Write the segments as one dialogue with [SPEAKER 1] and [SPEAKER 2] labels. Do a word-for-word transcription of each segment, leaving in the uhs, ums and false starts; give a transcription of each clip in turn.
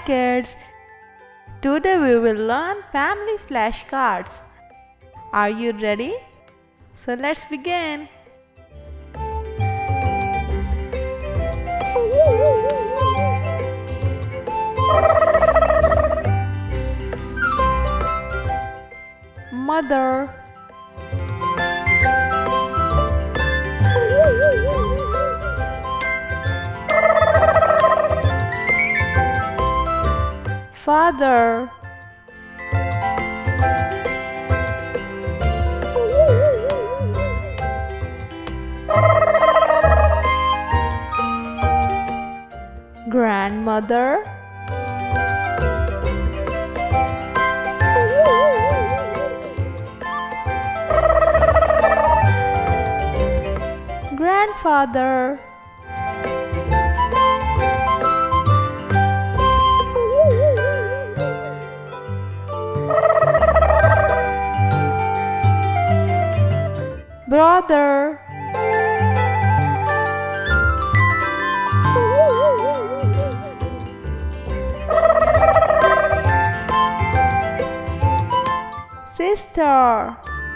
[SPEAKER 1] kids! Today we will learn family flashcards. Are you ready? So let's begin. Mother, father, grandmother, grandfather, brother, sister,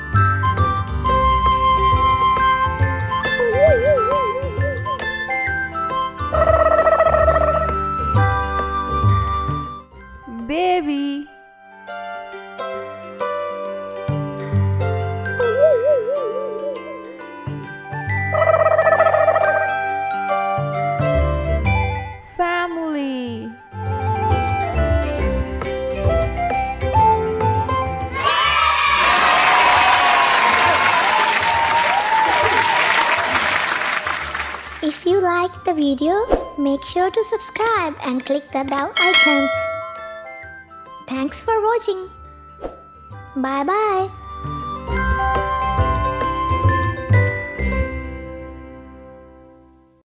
[SPEAKER 1] baby, family.
[SPEAKER 2] If you liked the video, make sure to subscribe and click the bell icon. Thanks for watching. Bye bye.